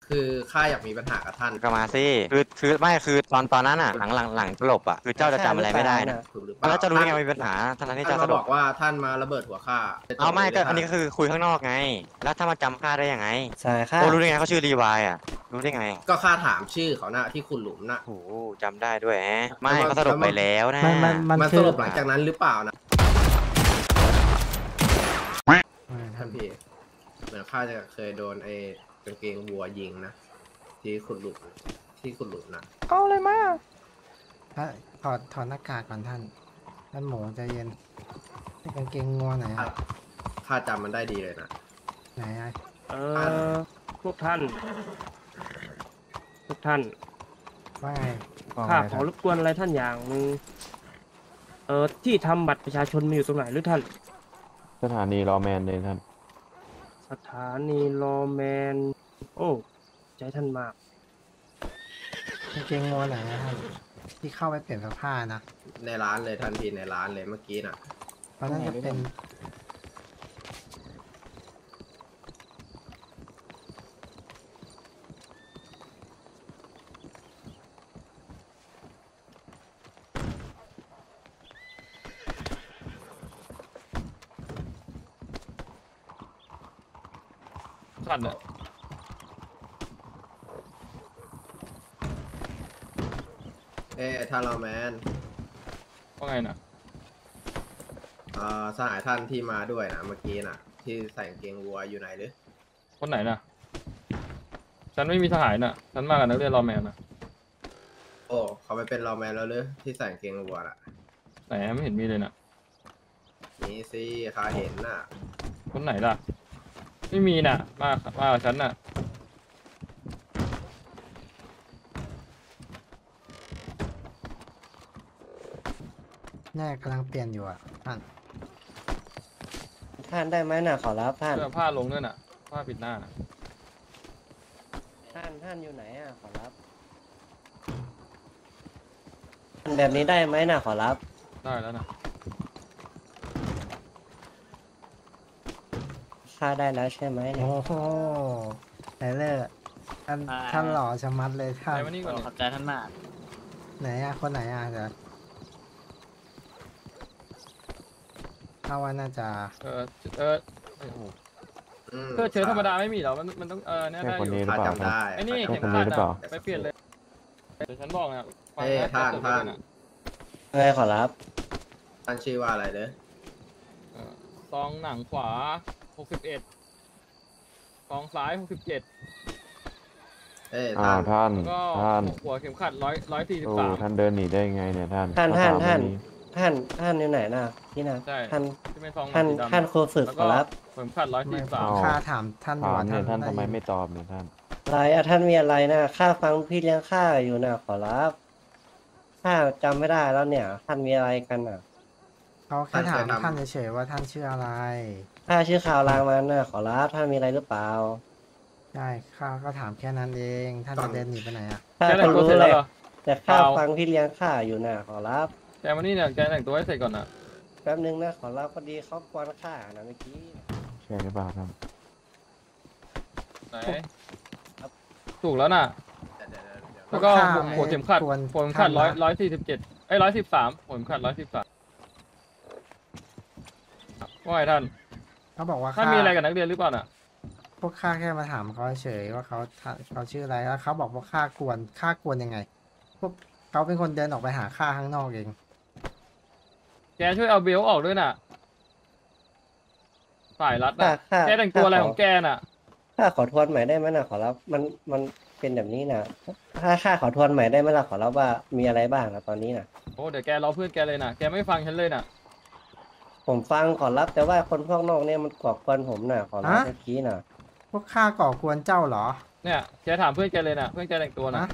คือข้าอยากมีปัญหากับท่านก็มาสิคือไม่คือตอนนั้นอ่ะหลังสลบอ่ะคือเจ้าจะจำอะไรไม่ได้นะถูกหรือเปล่าแล้วจะรู้ได้ไงมีปัญหาทั้งที่ท่านเจ้าสมาลบบ อกว่าท่านมาระเบิดหัวข้าเอาไม่ก็อันนี้ก็ท่าคือคุยข้างนอกไง แล้วถ้ามาจำข้าได้ยังไงใช่ค่ะโอ้รู้ได้ไงเขาชื่อรีวายอ่ะรู้ได้ไงก็ข้าถามชื่อเขานะที่คุณหลุมนะโอ้จำได้ด้วยแฮะไม่เขาสลบไปแล้วนะมันสรุปหลังจากนั้นหรือเปล่านะท่านพี่เหมือนข้าจะเคยโดนไอ้กางเกงวัวยิงนะที่คุณหลุมนะเอาเลยมาถอดหน้ากากก่อนท่านหมูใจเย็นกางเกงงัวไหนอะข้าจำมันได้ดีเลยนะไหนอะพวกท่านว่าไงข้าขอรบกวนอะไรท่านอย่างหนึงที่ทำบัตรประชาชนมีอยู่ตรงไหนหรือท่านสถานีรอแมนเลยท่านสถานีรอแมน โอ้ใจท่านมากกางเกงงัวไหนอะท่านที่เข้าไปเปลี่ยนเสื้อผ้านะในร้านเลยทันทีในร้านเลยเมื่อกี้น่ะตอนนั้นจะเป็นท่านอะท่านเราแมนว่าไงนะสหายท่านที่มาด้วยนะเมื่อกี้น่ะ ที่ใส่กางเกงวัวอยู่ไหนหรือคนไหนนะฉันไม่มีทหารน่ะฉันมากับนักเรียนรอแมนนะโอ้เขาไปเป็นเราแมนแล้วหรือที่ใส่กางเกงวัวน่ะไหนไม่เห็นมีเลยน่ะนี่สิข้าเห็นน่ะคนไหนล่ะไม่มีน่ะมากับฉันน่ะแน่กำลังเปลี่ยนอยู่อะท่านท่านได้ไหมน่ะขอรับท่านเสื้อผ้าลงด้วยน่ะผ้าปิดหน้าน่ะท่านอยู่ไหนอ่ะขอรับแบบนี้ได้ไหมน่ะขอรับได้แล้วนะค่าได้แล้วใช่ไหมเนี่ยโอ้โหไหนเลยท่านหล่อชะมัดเลยท่านไปมานี่ก่อนขอบใจท่านมากไหนอะคนไหนอะเดี๋ยวถ้าว่าน่าจะโอ้โหเสื้อเชิ้ตธรรมดาไม่มีเหรอมันต้องเนี่ยใช่ได้คนอยู่นี้หรือข้าเปล่าจำได้ไอ้นี่ใช่เข็มคนนี้ขัดหรือเปล่าไปเปลี่ยนเลยเดี๋ยวฉันบอกนะท่านไงขอรับท่านชื่อว่าอะไรเด้อซองหนังขวา61ซองซ้าย67 ท่านท่านแล้วก็ท่านหัวเข็มขัดโอ้ 143 ท่านเดินหนีได้ยังไงเนี่ยท่านท่านมตรงท่านอยู่ไหนน่ะพี่น่ะใช่ท่านที่เป็นซองหนัท่าง นสีดำท่านครูฝึกแล้วขก็อรับเข็มขัดไม่ 143 ข้าถามท่านอยู่ถามว่าเนี่ยท่านได้ทำไมยินไม่ตอบเนี่ยท่านอะไรอะท่านมีอะไรน่ะข้าฟังพี่เลี้ยงข้าอยู่น่ะขอรับข้าจำไม่ได้แล้วเนี่ย ท่านมีอะไรกันน่ะเขาแค่ถามท่านเฉยๆว่าท่านชื่ออะไรข้าชื่อข่าวรางมันน่ะขอรับท่านมีอะไรหรือเปล่าใช่ข้าก็ถามแค่นั้นเองท่านจะเดินหนีไปไหนอะข้าแกก็แต่งตัวรู้เสร็จเลแล้วยเหรอแต่ข้าเปล่าฟังพี่เลี้ยงข้าอยู่น่ะขอรับแกมานี่เนี่ยแกแต่งตัวให้เสร็จก่อนนะแป๊บนึงนะขอรับพอดีเขากวนข้านะเมื่อกี้ใช่หรือเปล่าท่านไหนถูกแล้วน่ะ แล้วก็หัวเข็มขัดหัวเข็มขัด147113หัวเข็มขัด113ว่าไงท่านเขาบอกว่าท่านมีอะไรกับนักเรียนหรือเปล่าน่ะพวกข้าแค่มาถามเขาเฉยว่าเขาชื่ออะไรแล้วเขาบอกว่าข้ากวนยังไง พวกเขาเป็นคนเดินออกไปหาข้าข้างนอกเองแกช่วยเอาเบลต์ออกด้วยน่ะสายรัดข้าน่ะข้าแกแต่งตัวอะไรของแกน่ะข้าขอทวนใหม่ได้ไหมนะขอรับมันเป็นแบบนี้นะถ้าข้าขอทวนใหม่ได้ไหมล่ะขอรับว่ามีอะไรบ้างนะตอนนี้นะโอ้เดี๋ยวแกรอเพื่อนแกเลยน่ะแกไม่ฟังฉันเลยน่ะผมฟังขอรับแต่ว่าคนพวกนอกเนี่ยมันก่อกวนผมนะขอรับเมื่อกี้นะพวกข้าก่อกวนเจ้าเหรอเนี่ยแกถามเพื่อนแกเลยน่ะเพื่อนแกแต่งตัวน่ะ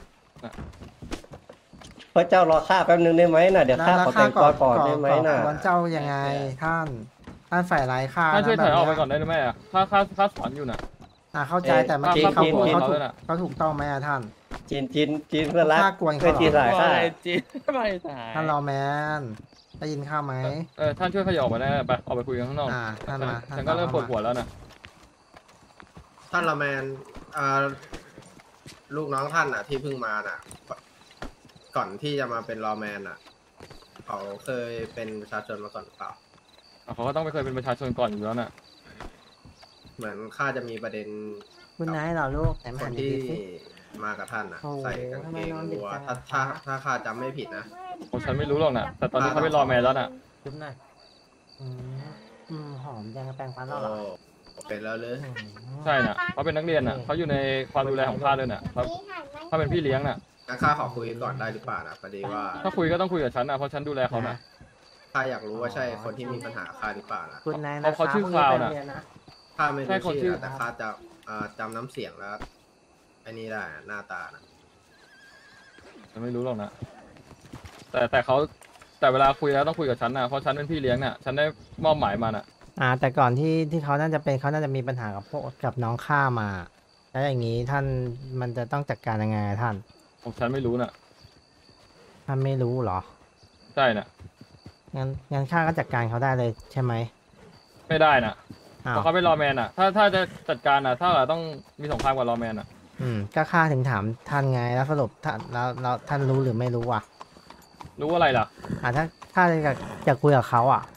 พระเจ้ารอข้าแป๊บนึงได้ไหมนะเดี๋ยวข้าขอแต่งตัวก่อนได้ไหมนะกวนเจ้ายังไงท่านฝ่ายร้ายข้าท่านช่วยถอยออกไปแบบก่อนได้หรือไม่อ่ะข้าสอนอยู่น่ะเข้าใจแต่เมื่อกี้ข้าเขาพูดเขาเขาถูด้กวยน่ะเขาถูกต้องไหมอะท่านจีนเพื่อนรักข้ากวนเขาไม่เหรอจีนหลายข้าจีไม่สายท่านรอแมนได้ยินข้าไหมท่านช่วยขยับออกมาได้ไปออกไปคุยกันข้างนอกท่านมาฉันก็เริ่มปวดหัวแล้วน่ะท่านละแมนลูกน้องท่านอ่ะ ที่เพิ่งมาน่ะ ก่อนที่จะมาเป็นรอแมนอ่ะเขาเคยเป็นประชาชนมาก่อนหรือเปล่าเขาก็ต้องไม่เคยเป็นประชาชนก่อนอยู่แล้วน่ะเหมือนข้าจะมีประเด็นคุณนายเหรอลูกไหนมาคหาน ดีที่ๆสิมากับท่านอ่ะโอ้โหใส่กางทำไมเกงนอนดึกวัวจังถ้าข้าจำไม่ผิดนะผมฉันไม่รู้หรอกนะแต่ตอนนี้เขาไปรอแมนแล้วน่ะจุ๊บหน่อยหอมยังแปรงฟันแล้วโอ้เหรอเป็นแล้วเลยใช่น่ะเขาเป็นนักเรียนน่ะเขาอยู่ในความดูแลของข้าด้วยน่ะเขาเป็นพี่เลี้ยงน่ะงั้นข้าขอคุยก่อนได้หรือเปล่านะพอดีว่าถ้าคุยก็ต้องคุยกับฉันน่ะเพราะฉันดูแลเขาน่ะข้าอยากรู้ว่าใช่คนที่มีปัญหาข้าหรือเปล่านะคุณนายเขาชื่อคลาวน่ะข้าไม่ใช่รู้คนชื่ชื่ออนะแต่ข้าจะจำน้ำเสียงแล้วไอ้นี่ได้หน้าตานะฉันไม่รู้หรอกนะแต่เขาแต่เวลาคุยแล้วต้องคุยกับฉันน่ะเพราะฉันเป็นพี่เลี้ยงน่ะฉันได้มอบหมายมาน่ะแต่ก่อนที่เขาน่าจะเป็นเขาน่าจะมีปัญหากับพวกกับน้องข้ามา แล้วอย่างนี้ท่านมันจะต้องจัดการยังไงท่านฉันไม่รู้น่ะท่านไม่รู้เหรอใช่น่ะงั้นข้าก็จัดการเขาได้เลยใช่ไหมไม่ได้น่ะอ้าเพวราะเขาเป็นรอแมนน่ะถ้าจะจัดการน่ะถ้าเราต้องมีสงครามกับรอแมนน่ะก็ข้าถึงถามท่านไงแล้วสรุปท่านแล้วท่านรู้หรือไม่รู้อ่ะรู้อะไรล่ะถ้าข้าจะคุยกับเขาอ่ะ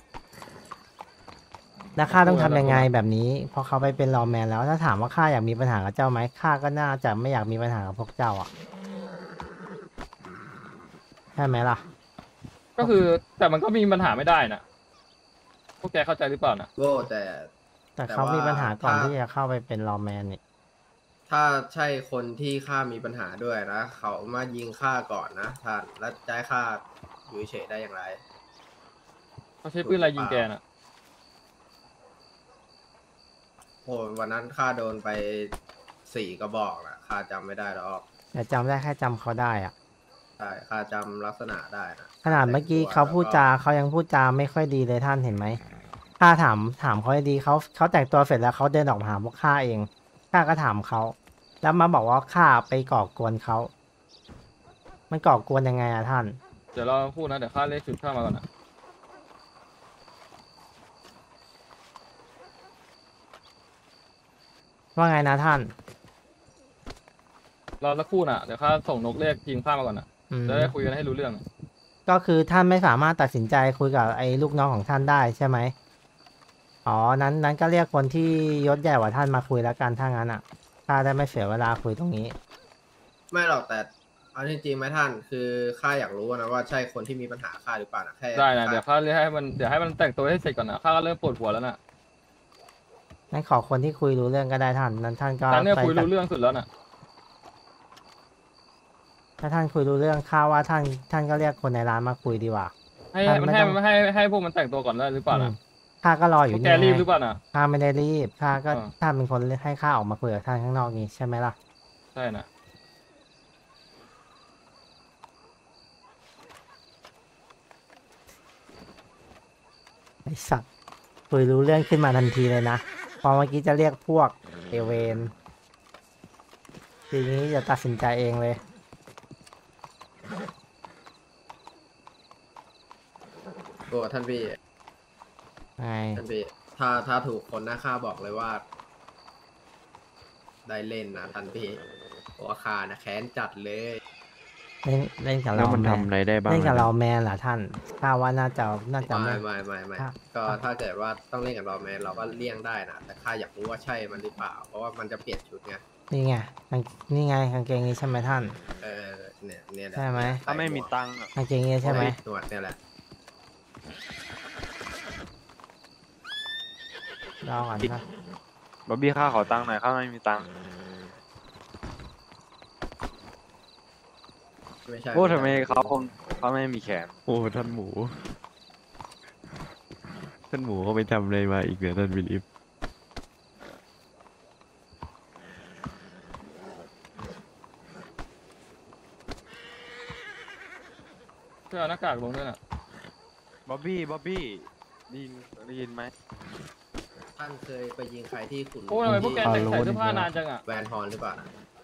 แล้วข้าต้องทำยังไงแบบนี้เพราะเขาไปเป็นรอว์แมนแล้วถ้าถามว่าข้าอยากมีปัญหากับเจ้าไหมข้าก็น่าจะไม่อยากมีปัญหากับพวกเจ้าอ่ะใช่ไหมล่ะก็คือแต่มันก็มีปัญหาไม่ได้น่ะพวกแกเข้าใจหรือเปล่าน่ะโว้แต่แต่เขามีปัญหาก่อนที่จะเข้าไปเป็นรอว์แมนนี่ถ้าใช่คนที่ข้ามีปัญหาด้วยนะเขามายิงข้าก่อนนะท่านแล้วจะให้ข้าอยู่เฉยๆได้อย่างไรเขาใช้ปืนอะไรยิงแกน่ะโหวันนั้นข้าโดนไป4 กระบอกนะข้าจำไม่ได้แล้วแต่จำได้แค่จำเขาได้อ่ะใช่ข้าจำลักษณะได้นะขนาดเมื่อกี้เขาพูดจาเขายังพูดจาไม่ค่อยดีเลยท่านเห็นไหมข้าถามเขาดีเขาแต่งตัวเสร็จแล้วเขาเดินออกมาหาพวกข้าเองข้าก็ถามเขาแล้วมาบอกว่าข้าไปก่อกวนเขามันก่อกวนยังไงอะท่านเดี๋ยวเราพูดนะเดี๋ยวข้าเรียกชุดข้ามาก่อนนะว่าไงนะท่านรอสักครู่น่ะเดี๋ยวข้าส่งนกเรียกทีมข้ามาก่อนน่ะอืมจะได้คุยกันให้รู้เรื่องก็คือท่านไม่สามารถตัดสินใจคุยกับไอ้ลูกน้องของท่านได้ใช่ไหมอ๋อนั้นก็เรียกคนที่ยศใหญ่กว่าท่านมาคุยแล้วกันถ้างั้นอ่ะข้าได้ไม่เสียเวลาคุยตรงนี้ไม่หรอกแต่เอาจริงๆไหมท่านคือข้าอยากรู้นะว่าใช่คนที่มีปัญหาข้าหรือเปล่านะแค่ได้นะข้าเดี๋ยวข้าเรียกให้มันเดี๋ยวให้มันแต่งตัวให้เสร็จก่อนนะข้าก็เริ่มปวดหัวแล้วน่ะงั้นขอคนที่คุยรู้เรื่องก็ได้ท่านนั้นท่านก็ฉันเนี่ยไปคุยรู้เรื่องสุดแล้วน่ะถ้าท่านคุยรู้เรื่องข้าว่าท่านก็เรียกคนในร้านมาคุยดีกว่าให้ท่านมันไม่ให้ต้องมันให้พวกมันแต่งตัวก่อนได้หรือเปล่าน่ะข้าก็รออพวยู่กแกนี่รีบไงหรือเปล่าน่ะข้าไม่ได้รีบข้าก็อ่าท่านเป็นคนให้ข้าออกมาคุยกับท่านข้างนอกนี้ใช่ไหมล่ะใช่น่ะไอสัตว์คุยรู้เรื่องขึ้นมาทันทีเลยนะพอเมื่อกี้จะเรียกพวกเอเวนทีนี้จะตัดสินใจเองเลยโอ้ท่านพี่ไงท่านพี่ถ้าถูกคนนะข้าบอกเลยว่า ได้เล่นนะท่านพี่เพราะว่าข้านะแค้นจัดเลยเล่นกับแล้เราวมันแมทำนอะไรได้บ้างเล่นกับล่ะเราแมนเหรอท่านข้าว่าน่าจะไม่ไม่ครับก็ถ้าเกิดว่าต้องเล่นกับรอแมนเราก็เลี่ยงได้นะแต่ข้าอยากรู้ว่าใช่มันหรือเปล่า เพราะว่ามันจะเปลี่ยนชุดไงนี่ไงนี่ไงกางเกงนี้ใช่ไหมท่านเนี่ยแหละใช่ไหมถ้าไม่มีตังค์อะกางเกงนี้ใช่ไหมหนวดเนี่ยแหละรอก่อนนะบ๊อบบี้ข้าขอตังค์หน่อยข้าไม่มีตังค์ไม่ใช่โอ้ทำไมเขาไม่มีแขนโอ้ท่านหมู ท่านหมูเขาไปทำอะไรมาอีกเนี่ยท่านวิลิฟเพื่อเอาหน้ากากลงด้วยน่ะบ๊อบบี้ได้ยินไหมท่านเคยไปยิงใครที่ขุนโอ้ทำไมพวกแกแต่งใส่เสื้อผ้านานจังอ่ะแวนฮอนหรือเปล่านะ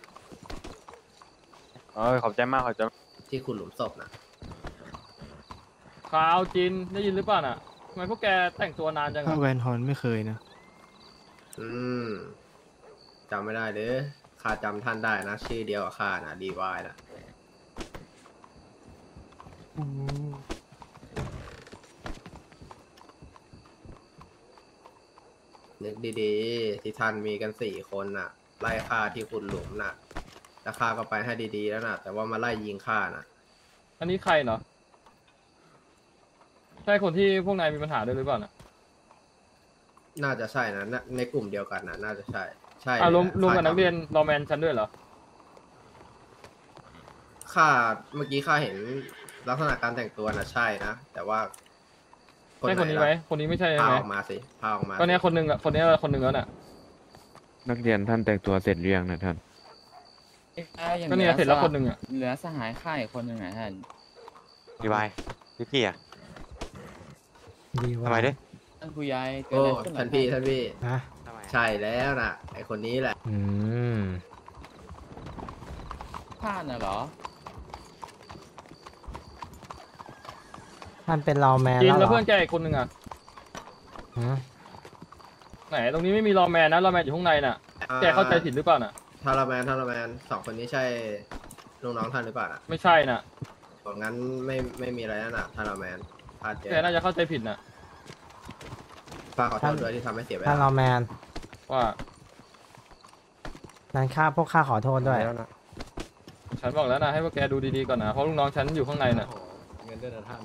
ขอบใจมากขอบใจมากที่ขุนหลุมศพนะขาวจินได้ยินหรือเปล่าน่ะทำไมพวกแกแต่งตัวนานจังถ้าอ่ะแวนฮอนไม่เคยนะจำไม่ได้เด้อข้าจำท่านได้นะ ชื่อเดียวกับข้านะดีวายนะนึกดีๆ ที่ท่านมีกัน4 คนน่ะ ไล่ฆ่าที่ขุดหลุมน่ะแล้วข้าก็ไปให้ดีๆแล้วน่ะ แต่ว่ามาไล่ยิงข้าน่ะอันนี้ใครเนาะใช่คนที่พวกนายมีปัญหาด้วยหรือเปล่าน่ะน่าจะใช่นะในกลุ่มเดียวกันนะน่าจะใช่ ใช่รวมกับข้าจำนักเรียนรอแมนชั้นด้วยเหรอข้าเมื่อกี้ข้าเห็นลักษณะการแต่งตัวนะใช่นะ แต่ว่าใช่คนนี้ไหมคนนี้ไม่ใช่พาไหมออกมาสิพาออกมาก็เนี้ยสิคนหนึ่งอ่ะคนเนี้ยคนหนึ่งแล้วน่ะนักเรียนท่านแต่งตัวเสร็จหรือยังนะท่านก็เนี่ยเสร็จแล้วคนหนึ่งอ่ะเหลือสหายข้าอีกคนหนึ่งอ่ะท่านดีวายพี่กี้อ่ะดีทำว่าไมด้วยท่านผู้ใหญ่เกิดโอ้อะไรขึ้นเหรอท่านพี่ท่านพี่ฮะทำไมใช่แล้วนะไอคนนี้แหละอืมท่านน่ะเหรอท่านเป็นรอแมนกินแล้วเหรแล้วอเพื่อนแกอีกคนหนึ่งอ่ะฮะไหนตรงนี้ไม่มีรอแมนนะรอแมนอยู่ข้างในน่ะแกเข้าใจผิดหรือเปล่าน่ะทาราแมน2 คนนี้ใช่ลูกน้องท่านหรือเปล่านะไม่ใช่น่ะงั้นไม่มีอะไรนะทาราแมนพลาดเจแกน่าจะเข้าใจผิดน่ะฝากขอโทษด้วยที่ทำให้เสียเวท่านรลาอแมนว่านั้นข้าพวกข้าขอโทษด้วยแล้วนะฉันบอกแล้วนะให้พวกแกดูดีๆก่อนนะเพราะลูกน้องฉันอยู่ข้างในน่ะเงินด้วยนะท่าน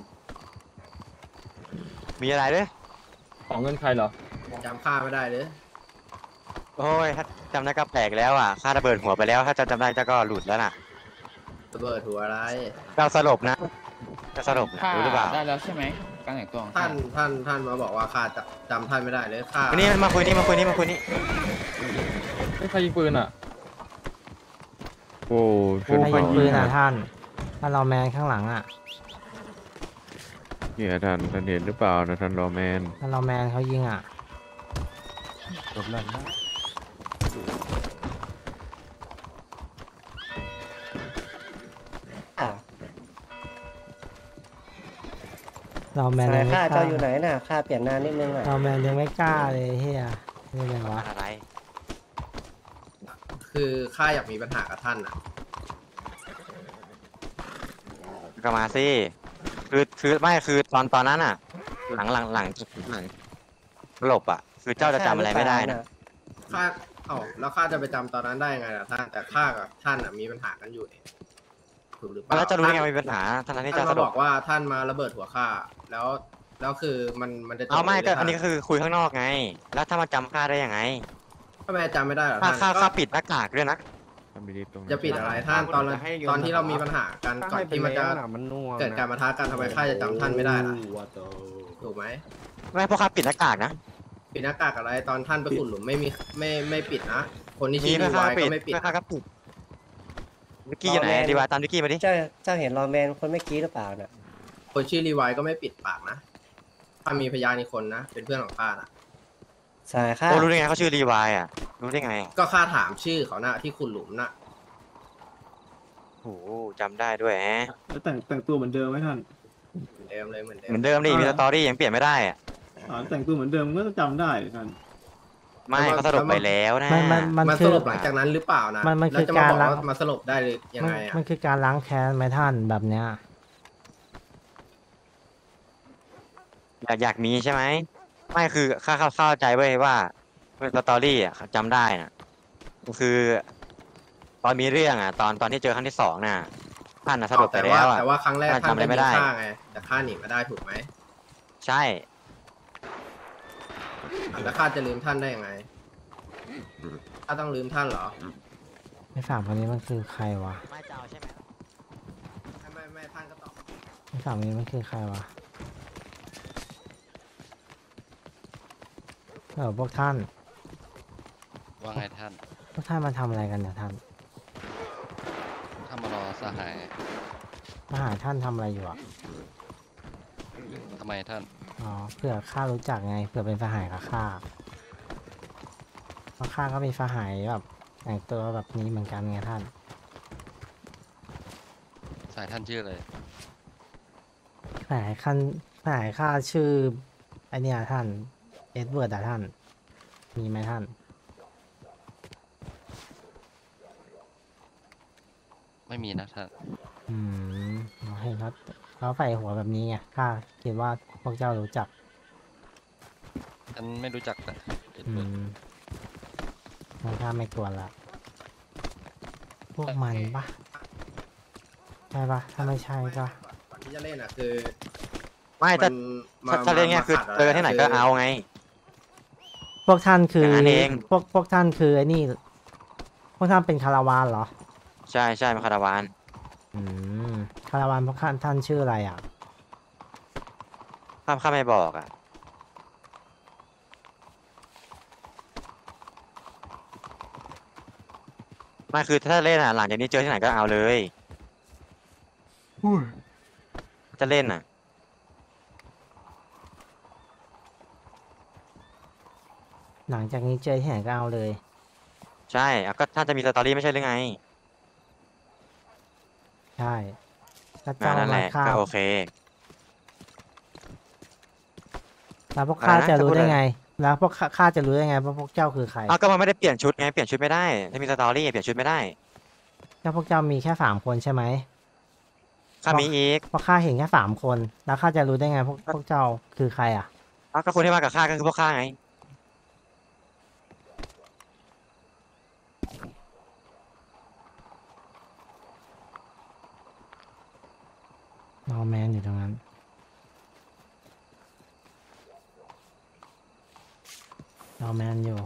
มีอะไรด้วยของเงินใครเหรอจำค่าไม่ได้เลยโอ้ยถ้าจำได้ก็แปลกแล้วอ่ะข้าระเบิดหัวไปแล้วถ้าจำได้เจ้าก็หลุดแล้วน่ะระเบิดหัวอะไรเราสลบนะจะสลบนะข้ารู้หรือเปล่าได้แล้วใช่ไหมการแต่งตัวของท่าท่านนมาบอกว่าข้าจำท่านไม่ได้เลยข้าวันนี้มาคุยนี่มาคุยนี่มาคุยนี่ไม่ใครยิงปืนอ่ะโอ้ขึ้นให้เขายิงปืนอ่ะท่านท่านรอแมนข้างหลังอ่ะเนี่ยท่านเห็นหรือเปล่านะท่านรอแมนท่านรอแมนเขายิงอ่ะจบแล้วนะอ่ะรอแมนสายัยงไม่ข้าก เจ้าล้าอยู่ไหนน่ะข้าเปลี่ยนนานนิดนึงอ่ะรอแมนยังไม่กล้าเลยเฮียนี่อะไรวะอะไรคือข้าอยากมีปัญหากับท่านอ่ะก็มาสิคือไม่คือตอนนั้นอ่ะ หลังสลบอ่ะ คือเจ้าจะจำอะไรไม่ได้นะข้าแล้วข้าจะไปจำตอนนั้นได้ไงล่ะท่าน แต่ข้ากับท่านอ่ะมีปัญหากันอยู่เนี่ยถูกหรือเปล่าแล้วจะรู้ได้ไงว่ามีปัญหาทั้งที่ท่าเจ้าน สมาลบบ อกว่าท่านมาระเบิดหัวข้าแล้วคือมันจะจบเอาไม่ลยก็หรือันนี้ก็คือคุยข้างนอกไง แล้วถ้ามาจำข้าได้ยังไงทำไมจำไม่ได้เหรอข้าท่านข้าปิดหน้ากากด้วยนะท่านบิลีฟตรงนั้นจะปิดอะไรท่านตอนที่เรามีปัญหากันก่อนที่มันจะมันน่วงเกิดการปะทะกันทำไมข้าจะจำท่านไม่ได้ล่ะถูกไหมไม่เพราะข้าปิดหน้ากากนะปิดหน้ากากอะไรตอนท่านไปขุดหลุมไม่ปิดนะ คนที่มีชื่อเพื่ดีอข้าวายปิดก็ไม่ปิดเพื่อข้าก็ปิดวิกกี้อยู่ไหนดีวาตามวิกกี้มาดิเจ้าเห็นรอแมนคนเมื่อกี้หรือเปล่าน่ะคนชื่อรีวายก็ไม่ปิดปากนะถ้ามีพยานอีกคนนะเป็นเพื่อนของข้านะสายข้าโอ้รู้ได้ไงเขาชื่อรีวายอ่ะ รู้ได้ไงอะก็ข้าถามชื่อเขานะที่ขุดหลุมนะโอ้โหจำได้ด้วยแฮะแล้วแต่งตัวเหมือนเดิมไหมท่านเหมือนเดิมเลยเหมือนเดิเหมืมอนเดิมดิมีสตอรี่ยังเปลี่ยนไม่ได้อ่ะแต่งตัวเหมือนเดิมก็จำได้ท่านไม่เขาสลบไปแล้วนะมันมาคืสอลบหลังจากนั้นหรือเปล่านะมันคือแล้วจะมาบอกการล้างว่ามาสลบได้เลยยังไงอ่ะมันคือการล้างแค้นไหมท่านแบบเนี้ยอยากมีใช่ไหมไม่คือข้าเข้าใจเว้ยว่าสตอรี่อ่ะจำได้น่ะคือ ตอนมีเรื่องอ่ะ ตอนที่เจอครั้งที่2น่ะท่านน่ะสลบไปแล้วอ่ะแต่ว่าครั้งแรกท่านท่านจำอะไรไม่ได้ฆ่าไงแต่ฆ่าหนีมาได้ถูกไหมใช่แล้วข้าจะลืมท่านได้ยังไงข้าต้องลืมท่านเหรอไอ้สามคนนี้มันคือใครวะไม่เจ้าใช่ไหมไม่ท่านก็ตอบไอ้สามคนนี้มันคือใครวะพวกท่านว่าไงท่านพวกท่านมาทำอะไรกันเนี่ยท่านถ้ามารอสหายมาหาท่านทำอะไรอยู่อ่ะทำไมท่านอ๋อเผื่อข้ารู้จักไงเผื่อเป็นสหายกับข้าเพราะข้าก็มีสหายแบบแต่งตัวแบบนี้เหมือนกันไงท่านสายท่านชื่ออะไรสหายข้าชื่อไอเนี่ยท่านเอ็ดเวิร์ดอะท่าน มีไหมท่านไม่มีนะท่านอืมให้เขาใส่หัวแบบนี้ไงข้าคิดว่าพวกเจ้ารู้จักฉันไม่รู้จักแต่เอ็ดอืเวิร์ดมงั้นข้าไม่กวนละพวกมันปะใช่ปะถ้าไม่ใช่ก็ก่อนที่จะเล่นอ่ะคือไม่ถ้ามันถ้าเล่นเงี้ยคือขัดะเจอที่ไหนก็เอาไงพวกท่านคืออย่างนั้นเองพวกท่านคือไอ้นี่ พวกท่านเป็นคาราวานเหรอใช่ใช่มาคาราวานอืมคาราวานพวกท่านชื่ออะไรอ่ะข้าไม่บอกอ่ะไม่คือถ้าเล่นอ่ะหลังจากนี้เจอที่ไหนก็เอาเลยจะเล่นอ่ะหลังจากนี้เจอที่ไหนก็เอาเลยใช่อ่ะก็ท่านจะมีสตอรี่ไม่ใช่หรือไงใช่ถ้าอ่าเจ้านั่นแหมาละฆ่าก็โอเคแล้วพวกอะไรข้านะจะจะรู้พูดได้อะไรไง แล้วพวกข้าจะรู้ได้ไงว่าพวกเจ้าคือใครอ้าวก็มันไม่ได้เปลี่ยนชุดไงเปลี่ยนชุดไม่ได้ถ้ามีสตอรี่เปลี่ยนชุดไม่ได้แล้วพวกเจ้ามีแค่3 คนใช่ไหมข้ามีอีกเพราะข้าเห็นแค่3 คน แล้วข้าจะรู้ได้ไงพวกเจ้าคือใครอ่ะอ้าวก็คนที่มากับข้าก็คือพวกข้าไงนอแมนอยู่ตรงนั้นนอแมนอยู่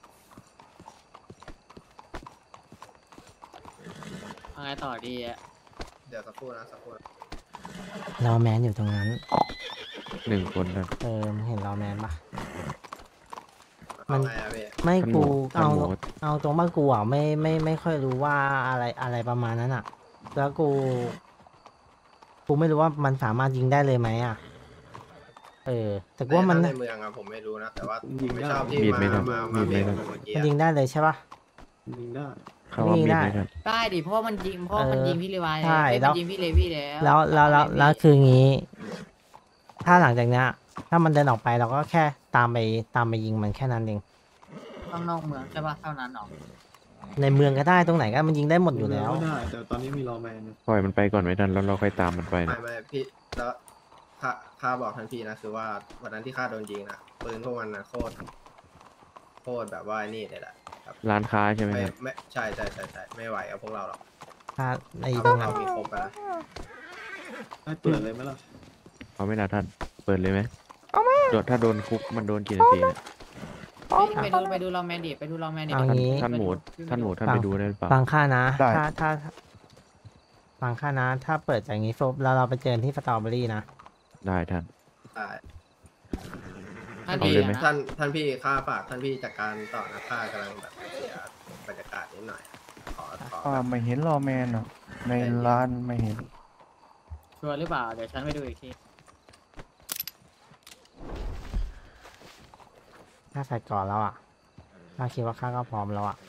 เอาไงต่อดีอ่ะเดี๋ยวสักครู่นะสักครู่นะนอแมนอยู่ตรงนั้น 1 คนท่านมึงเห็นนอแมนปะ มัเอานไงอะพี่ไม่ท่านหกูมูท่านเอาหมูเอาตรงบ้านกูอ่ะไม่ค่อยรู้ว่าอะไรประมาณนั้นอ่ะ แล้วกูไม่รู้ว่ามันสามารถยิงได้เลยไหมอ่ะ แต่กูว่ามันในเมืองอะผมไม่รู้นะ แต่ว่าผมไม่ชอบที่มีดไหมครับมามีดไหมเมครับเมื่อกี้มันอะยิงได้เลยใช่ปะยิงได้เขาว่ามีดไหมได้ท่านได้ดิเพราะว่ามันยิงพี่เลวายใช่เอ้ยแล้มัวนยิงพี่เลวี่แล้วแล้วคืองี้ ถ้าหลังจากเนี้ยถ้ามันเดินออกไปเราก็แค่ตามไปยิงมันแค่นั้นเองข้างนอกเมืองใช่ปะเท่านั้นหรอในเมืองก็ได้ตรงไหนก็มันยิงได้หมดอยู่แล้วไม่ได้ แต่ตอนนี้มีรอแมนอยู่ปล่อยมันไปก่อนไหมท่านแล้วเราค่อยตามมันไปไม่นะไม่พี่แล้วข้าบอกทันพี่นะคือว่าวันนั้นที่ข้าโดนยิงนะปืนพวกมันนะโคตรแบบว่าไอ้นี่เลยแหละครับร้านค้าใช่ไหมไม่ครับไม่ใช่ไม่ไหวกับพวกเราหรอกถ้าในเอาตพรวงกนั้เรานมีครบอะนะให้เปิดเลยไหมล่ะเอาไม่ละท่านเปิดเลยไหมถ้าโดนคุกมันโดนกี่นาทีเนี่ยไปดูลอแมนดิไปดูลอแมนดิเอางี้ท่านหมูท่านไปดูได้หรือเปล่าฟังข้านะได้ถ้าฟังข้านะ ถ้าเปิดอย่างนี้ฟุบแล้วเราไปเจอที่สตรอเบอรี่นะได้ท่านใช่ท่านเอาดีเลยไหมนะท่านพี่ข้าฝากท่านพี่จัดการต่อนะข้ากำลังแบบเสียบรรยากาศนิดหน่อยขอไม่เห็นรอแมนอ่ะ ในร้านไม่เห็นชัวร์หรือเปล่าเดี๋ยวฉันไปดูอีกทีถ้าใส่ก่อนแล้วอ่ะข้าคิดว่าข้าก็พร้อมแล้วอ่ะ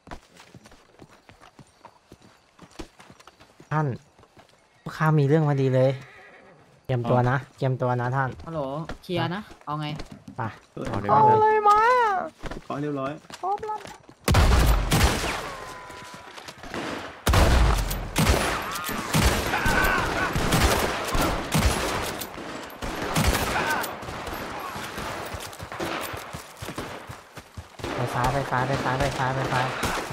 ท่านพวกข้ามีเรื่องมาดีเลย เตรียมตัวนะท่านฮัลโหลเคลียร์นะเอาไงไปเอาเลยท่านขอให้เรียบร้อยไปซ้ายไปซ้ายไปซ้ายไปซ้ายไปซ้าย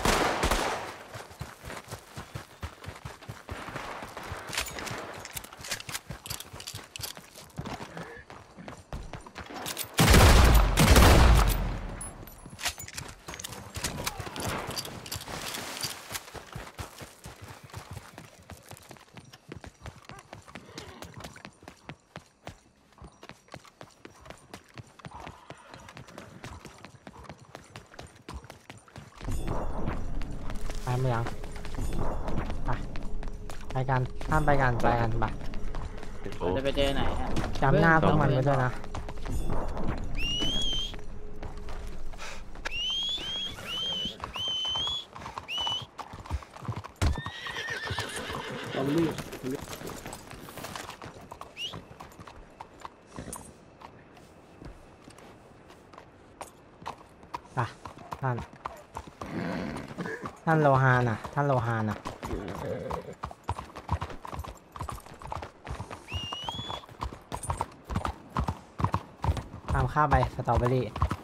ไปเมืองไปกันท่านไปกันไปโอ้จะไปเจอไหนฮะจำหน้าพวกมันไว้ด้วยนะตอมรี่ท่านโลฮานอ่ะ ท่านโลฮานอ่ะตามข้าไปสตรอเบอรี่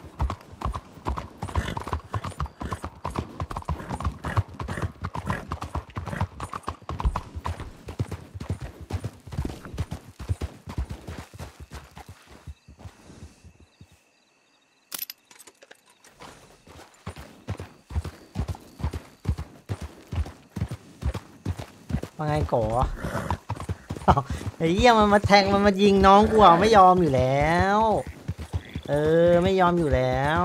ว่าไงโกอ้าวไอ้เหี้ยมันมาแทงมันมายิงน้องกูอ่ะไม่ยอมอยู่แล้ว ไม่ยอมอยู่แล้ว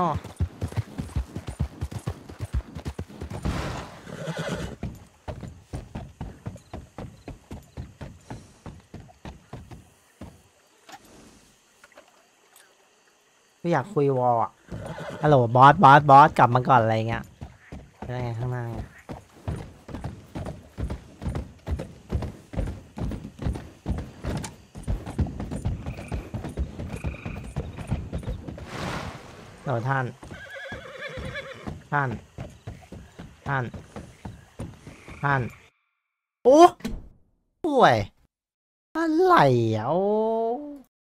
ไม่อยากคุยวอลอ่ะฮัลโหลบอสกลับมาก่อนอะไรเงี้ยอะไรข้างหน้าท่านโอ้ป่วยอะไรอ่ะโอ้